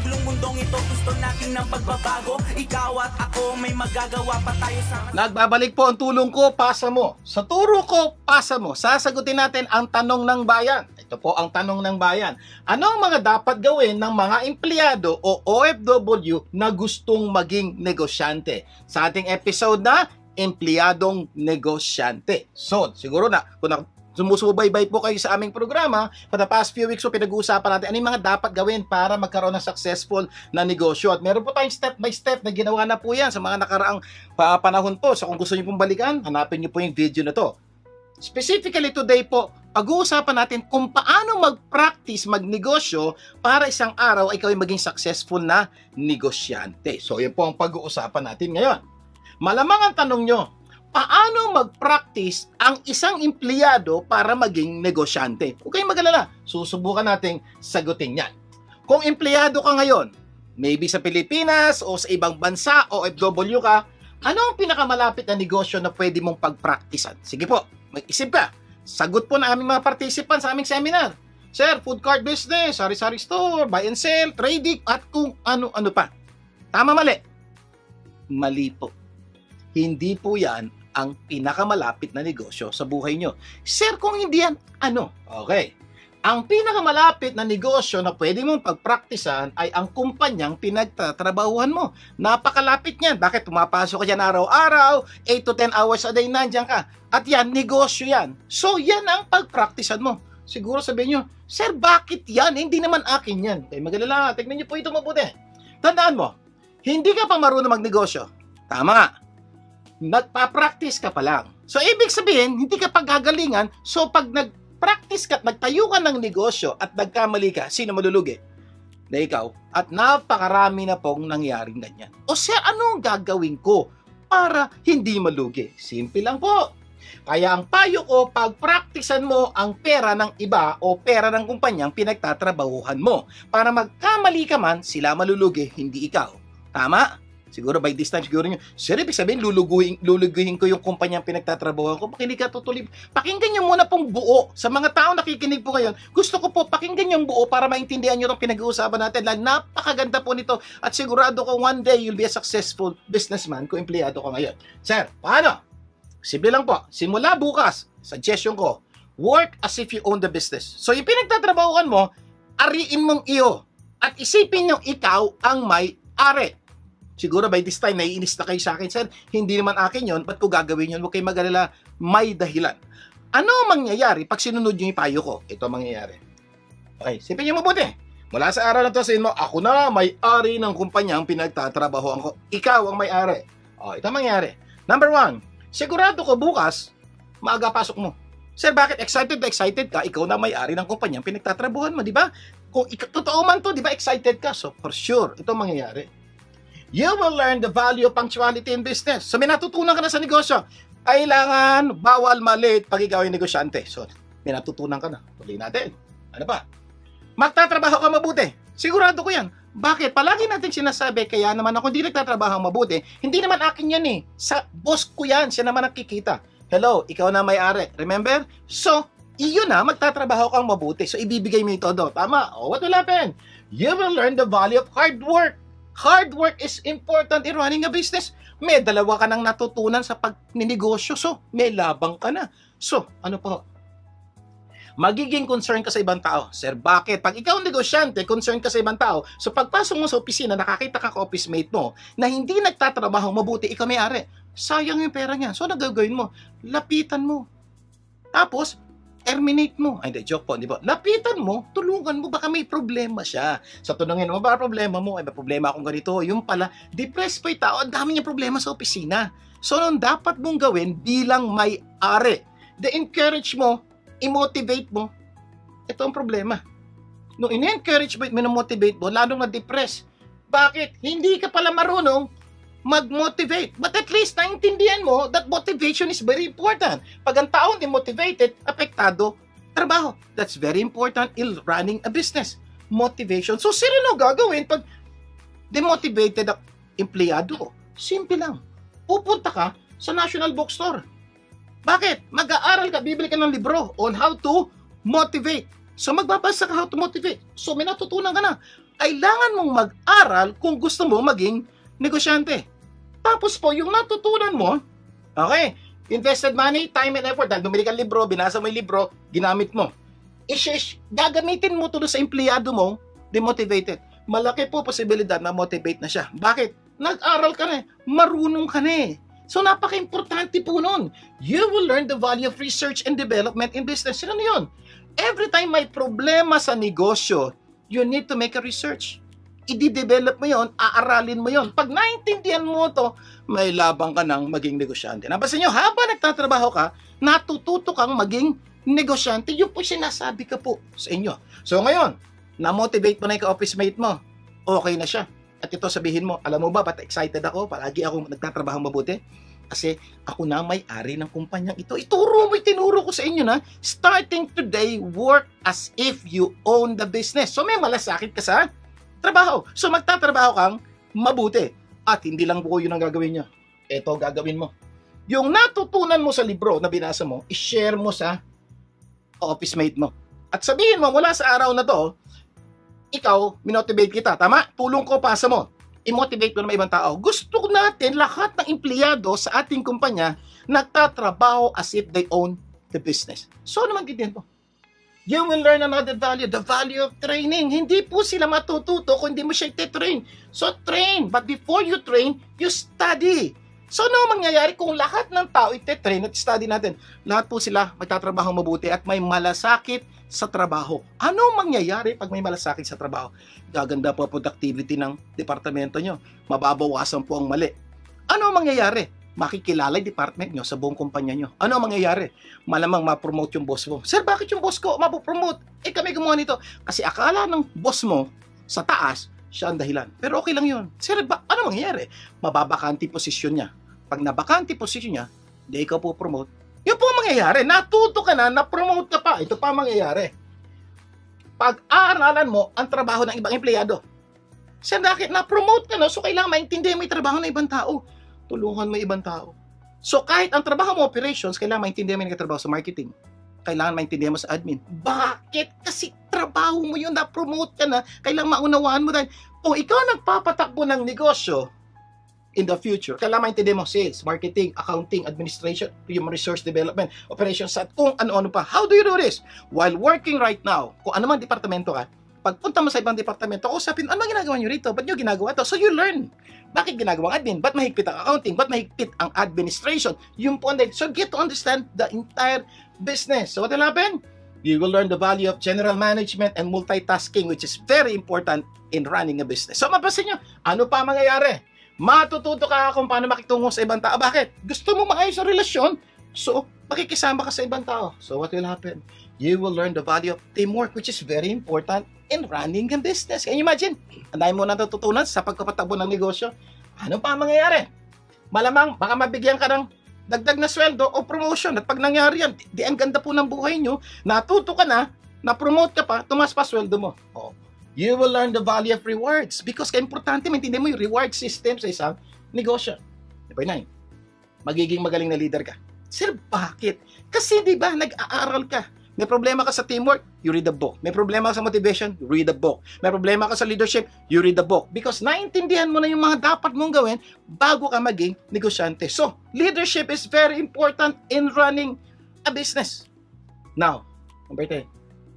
maglong mundong ito, gusto natin ng pagbabago. Ikaw at ako, may magagawa pa tayo sa... Nagbabalik po ang tulong ko, pasa mo. Sa turo ko, pasa mo. Sasagutin natin ang tanong ng bayan. Ito po ang tanong ng bayan. Ano ang mga dapat gawin ng mga empleyado o OFW na gustong maging negosyante? Sa ating episode na Empleyadong Negosyante. So, siguro na, kung sumusubaybay po kayo sa aming programa, for the past few weeks po pinag-uusapan natin ano yung mga dapat gawin para magkaroon ng successful na negosyo. At meron po tayong step by step na ginawa na po yan sa mga nakaraang panahon po. So kung gusto niyo pong balikan, hanapin niyo po yung video na to. Specifically today po, pag-uusapan natin kung paano mag-practice magnegosyo para isang araw ikaw ay maging successful na negosyante. So yan po ang pag-uusapan natin ngayon. Malamang ang tanong nyo, paano mag-practice ang isang empleyado para maging negosyante? Huwag kayong mag-alala, susubukan nating sagutin yan. Kung empleyado ka ngayon, maybe sa Pilipinas o sa ibang bansa o OFW ka, ano ang pinakamalapit na negosyo na pwede mong pag-practicean? Sige po, mag-isip ka. Sagot po na aming mga participants sa aming seminar. Sir, food cart business, sari-sari store, buy and sell, trading, at kung ano-ano pa. Tama, mali? Mali po. Hindi po yan ang pinakamalapit na negosyo sa buhay nyo. Sir, kung hindi yan, ano? Okay. Ang pinakamalapit na negosyo na pwede mong pagpraktisan ay ang kumpanyang pinagtatrabahuhan mo. Napakalapit niyan. Bakit? Pumapasok ka dyan araw-araw, 8 to 10 hours a day, nandiyan ka. At yan, negosyo yan. So, yan ang pagpraktisan mo. Siguro sabihin nyo, Sir, bakit yan? Hindi naman akin yan. Kaya magalala, tignan nyo po ito mabuti. Tandaan mo, hindi ka pa marunong magnegosyo. Tama nga. Nagpa-practice ka pa lang. So, ibig sabihin, hindi ka paggagalingan. So, pag nag-practice ka at nagtayo ka ng negosyo at nagkamali ka, sino malulugi? Na ikaw. At napakarami na pong nangyaring ganyan. O siya, anong gagawin ko para hindi malugi? Simple lang po. Kaya ang payo ko, pag-practicean mo ang pera ng iba o pera ng kumpanyang pinagtatrabahuhan mo. Para magkamali ka man, sila malulugi, hindi ikaw. Tama? Siguro by this time, siguro nyo, Sir, ibig sabihin, luluguhin ko yung kumpanyang pinagtatrabahuan ko. Hindi ka tutulib. Pakinggan nyo muna pong buo. Sa mga tao nakikinig po ngayon, gusto ko po pakinggan yung buo para maintindihan nyo itong pinag-uusapan natin. Napakaganda po nito. At sigurado ko one day, you'll be a successful businessman kung empleyado ko ngayon. Sir, paano? Simple lang po. Simula bukas, suggestion ko, work as if you own the business. So, yung pinagtatrabahuan mo, ariin mong iyo. At isipin nyo ikaw ang may-ari. Siguro by this time, naiinis na kayo sa akin, Sir, hindi naman akin yon, ba't ko gagawin yun? Huwag kayo mag-alala, may dahilan. Ano mangyayari pag sinunod yung ipayo ko? Ito mangyayari. Okay, sipin nyo mabuti. Mula sa araw na to, sabihin mo, ako na may-ari ng kumpanyang pinagtatrabahoan ko. Ikaw ang may-ari. O, ito mangyayari. Number 1, sigurado ko bukas, maaga pasok mo. Sir, bakit excited ka? Ikaw na may-ari ng kumpanyang pinagtatrabahoan mo, di ba? Kung totoo man to, di ba excited ka? So, for sure, ito mangyayari. You will learn the value of punctuality in business. So, may natutunan ka na sa negosyo. Kailangan, bawal malit pag ikaw ay negosyante. So, may natutunan ka na. Tuloy natin. Ano pa? Magtatrabaho ka mabuti. Sigurado ko yan. Bakit? Palagi natin sinasabi, kaya naman ako hindi nagtatrabaho mabuti. Hindi naman akin yan eh. Sa boss ko yan. Siya naman nakikita. Hello, ikaw na may-ari. Remember? So, iyo na, magtatrabaho kang mabuti. So, ibibigay mo ito do. Tama. Oh, what will happen? You will learn the value of hard work. Hard work is important in running a business. May dalawa ka nang natutunan sa pagninegosyo. So, may labang ka na. So, ano po? Magiging concern ka sa ibang tao. Sir, bakit? Pag ikaw negosyante, concern ka sa ibang tao. So, pagpasok mo sa opisina, nakakita ka ka-office mate mo na hindi nagtatrabaho mabuti, ikaw may-ari. Sayang yung pera niya. So, nagagawin mo? Lapitan mo. Tapos, terminate mo. Ay, hindi, joke po, di ba? Lapitan mo, tulungan mo, baka may problema siya. Sa tunangin mo, baka problema mo, ay, may problema akong ganito. Yung pala, depressed pa yung tao, ang dami niya problema sa opisina. So, nung dapat mong gawin bilang may-ari, encourage mo, i-motivate mo, ito ang problema. Nung in-encourage mo, motivate mo, lalong na-depress. Bakit? Hindi ka pala marunong mag-motivate. But at least, naintindihan mo that motivation is very important. Pag ang tao hindi motivated, apektado trabaho. That's very important in running a business. Motivation. So, sino gagawin pag demotivated ang empleyado ko? Simple lang. Pupunta ka sa National Bookstore. Bakit? Mag-aaral ka, bibili ka ng libro on how to motivate. So, magbabasa ka how to motivate. So, may natutunan ka na. kailangan mong mag-aral kung gusto mo maging negosyante. Tapos po, yung natutunan mo, okay, invested money, time and effort, dahil bumili ka libro, binasa mo yung libro, ginamit mo. Gagamitin mo ito sa empleyado mo, demotivated. Malaki po posibilidad na motivate na siya. Bakit? Nag-aral ka na eh. Marunong ka na eh. So, napaka-importante po nun. You will learn the value of research and development in business. Ano yun? Every time may problema sa negosyo, you need to make a research. I-develop mo yun, aaralin mo yun. Pag naintindihan mo to, may labang ka ng maging negosyante. Napansin nyo, habang nagtatrabaho ka, natututo kang maging negosyante. Yung po sinasabi ka po sa inyo. So ngayon, na-motivate mo na yung ka-office mate mo. Okay na siya. At ito sabihin mo, alam mo ba, ba't excited ako? Palagi ako nagtatrabaho mabuti. Kasi ako na may-ari ng kumpanyang ito. Tinuro ko sa inyo na, starting today, work as if you own the business. So may malasakit ka sa trabaho. So magtatrabaho kang mabuti. At hindi lang po yun ang gagawin niya. Ito gagawin mo. Yung natutunan mo sa libro na binasa mo, i-share mo sa office mate mo. At sabihin mo, mula sa araw na to, ikaw, minotivate kita. Tama? Tulong ko, pasa mo. I-motivate mo naman ibang tao. Gusto natin lahat ng empleyado sa ating kumpanya nagtatrabaho as if they own the business. So, ano magiging po? You will learn another value, the value of training. Hindi po sila matututo kung hindi mo siya iti-train. So, train. But before you train, you study. So, ano mangyayari kung lahat ng tao iti-train at study natin? Lahat po sila magtatrabaho mabuti at may malasakit sa trabaho. Ano mangyayari pag may malasakit sa trabaho? Gaganda po ang productivity ng departamento nyo. Mababawasan po ang mali. Ano mangyayari? Makikilala yung department nyo sa buong kumpanya nyo. Ano mangyayari? Malamang ma-promote yung boss mo. Sir, bakit yung boss ko mapopromote? Kami gumawa nito. Kasi akala ng boss mo sa taas, siya ang dahilan. Pero okay lang yun. Sir, ano mangyayari? Mababakanti posisyon niya. Pag nabakanti posisyon niya, di ikaw po promote. Yun po ang mangyayari. Natuto ka na, na-promote ka pa. Ito pa ang mangyayari. Pag-aaralan mo ang trabaho ng ibang empleyado. Sir, bakit na-promote ka na? So, kailangan maintindihan mo yung trabaho ng ibang tao. Tulungan mo ibang tao. So, kahit ang trabaho mo operations, kailangan maintindihan mo yung trabaho sa marketing. Kailangan maintindihan mo sa admin. Bakit? Kasi trabaho mo yun, na-promote ka na, kailangan maunawaan mo dahil, kung ikaw nagpapatakbo ng negosyo in the future, kailangan maintindihan mo sales, marketing, accounting, administration, human resource development, operations, at kung ano-ano pa. How do you do this? While working right now, kung ano man departamento ka, pagpunta mo sa ibang departamento, usapin, ano ginagawa nyo rito? Ba't nyo ginagawa to? So you learn. Bakit ginagawa ang admin? Ba't mahigpit ang accounting? Ba't mahigpit ang administration? Yung po, so get to understand the entire business. So what will happen? You will learn the value of general management and multitasking, which is very important in running a business. So mapasin nyo, ano pa mangyayari? Matututo ka kung paano makitungo sa ibang tao. Bakit? Gusto mo maayos ang relasyon, so makikisama ka sa ibang tao. So what will happen? You will learn the value of teamwork, which is very important in running a business. Can you imagine? Ang dami mo natututunan sa pagpapatakbo ng negosyo. Ano pa ang mangyayari? Malamang, baka mabigyan ka ng dagdag na sweldo o promotion. At pag nangyari yan, di ang ganda po ng buhay nyo, natuto ka na, na-promote ka pa, tumas pa sweldo mo. Oh. You will learn the value of rewards because importante maintindihan mo yung reward system sa isang negosyo. Number 9, magiging magaling na leader ka. Sir, bakit? Kasi di ba nag-aaral ka. May problema ka sa teamwork, you read the book. May problema ka sa motivation, you read the book. May problema ka sa leadership, you read the book. Because naintindihan mo na yung mga dapat mong gawin bago ka maging negosyante. So, leadership is very important in running a business. Now, number 10.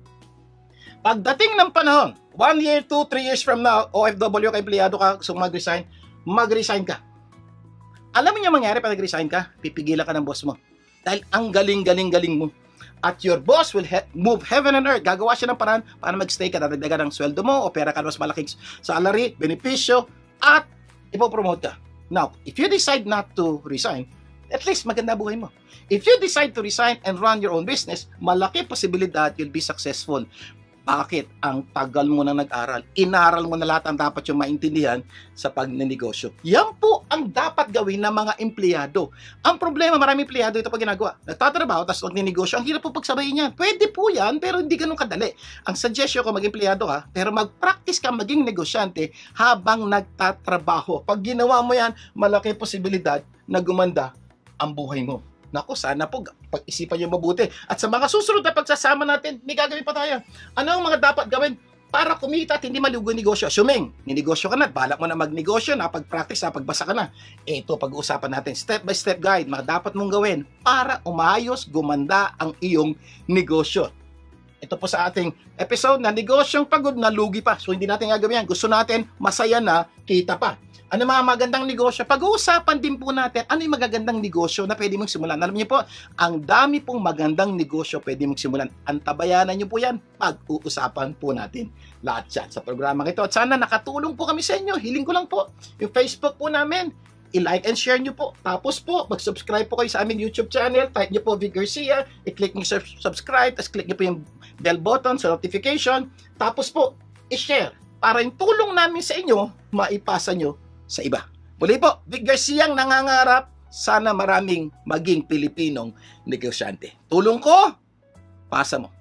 Pagdating ng panahon, 1 year, 2, 3 years from now, OFW ka, empleyado ka, so mag-resign ka. Alam mo niya mangyari pag nag-resign ka, pipigilan ka ng boss mo. Dahil ang galing mo. At your boss will move heaven and earth. Gagawa siya ng paraan para mag-stay ka, dadagdagan ng sweldo mo, o pera ka mas malaking salary, benepisyo, at ipopromote ka. Now, if you decide not to resign, at least maganda buhay mo. If you decide to resign and run your own business, malaki posibilidad you'll be successful. Bakit? Ang tagal mo na nag-aral. Inaral mo na lahat ang dapat yung maintindihan sa pagnenegosyo. Yan po ang dapat gawin ng mga empleyado. Ang problema, maraming empleyado ito pag ginagawa. Nagtatrabaho, tapos magnenegosyo. Ang hirap po pagsabayin yan. Pwede po yan, pero hindi ganun kadali. Ang suggestion ko, mag-empleyado ka, pero mag-practice ka maging negosyante habang nagtatrabaho. Pag ginawa mo yan, malaki posibilidad na gumanda ang buhay mo. Naku, sana po pag-isipan nyo mabuti. At sa mga susunod na pagsasama natin, may gagawin pa tayo. Ano ang mga dapat gawin para kumita at hindi malugo yung negosyo. Assuming, ninegosyo ka na, balak mo na magnegosyo, napag-practice, napagbasa ka na. Ito, pag-uusapan natin, step-by-step guide, mga dapat mong gawin para umayos, gumanda ang iyong negosyo. Ito po sa ating episode na negosyong pagod na lugi pa. So, hindi natin gagawin yan. Gusto natin masaya na kita pa. Ano mga magandang negosyo? Pag-uusapan din po natin ano yung magagandang negosyo na pwede mong simulan. Alam niyo po, ang dami pong magandang negosyo pwede mong simulan. Antabayanan niyo po yan. Pag-uusapan po natin lahat yan sa programa ito. At sana nakatulong po kami sa inyo. Hiling ko lang po yung Facebook po namin. I-like and share nyo po. Tapos po, mag-subscribe po kayo sa aming YouTube channel. Type nyo po Vic Garcia. I-click nyo subscribe. Tapos click nyo po yung bell button sa notification. Tapos po, i-share. Para yung tulong namin sa inyo, maipasa nyo sa iba. Muli po, Vic Garcia ang nangangarap. Sana maraming maging Pilipinong negosyante. Tulong ko, pasa mo.